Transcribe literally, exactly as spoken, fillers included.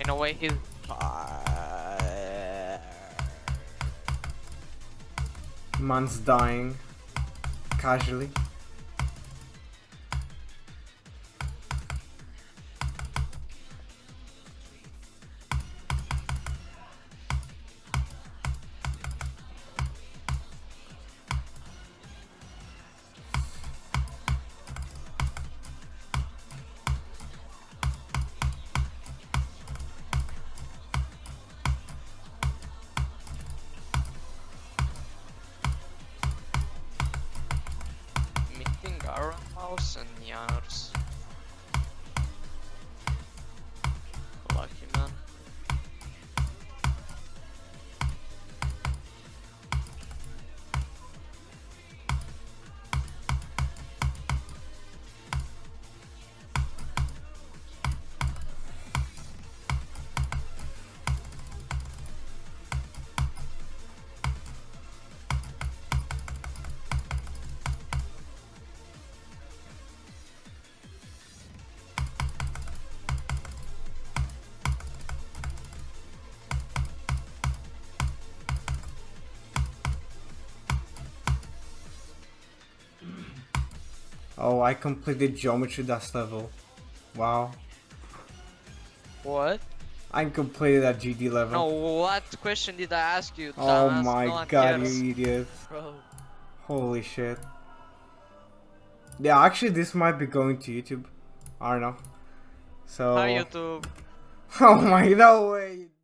in a way he's Man's dying casually. meeting our house and Janus. Lucky man. Oh, I completed geometry dust level. Wow. What? I completed that G D level. No, what question did I ask you? Oh Dumbass? my No one god, cares. you idiot. Bro. Holy shit. Yeah, actually this might be going to YouTube. I don't know. So Hi YouTube. oh my, no way.